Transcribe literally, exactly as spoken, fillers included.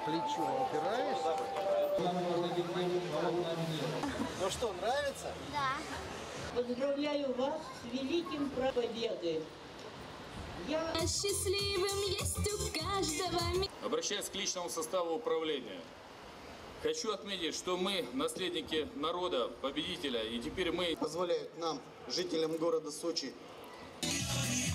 плечо опираюсь. Ну что, нравится? Да. Поздравляю вас с великим победой. Я счастливым есть у каждого. Обращаясь к личному составу управления, хочу отметить, что мы наследники народа, победителя, и теперь мы позволяют нам, жителям города Сочи,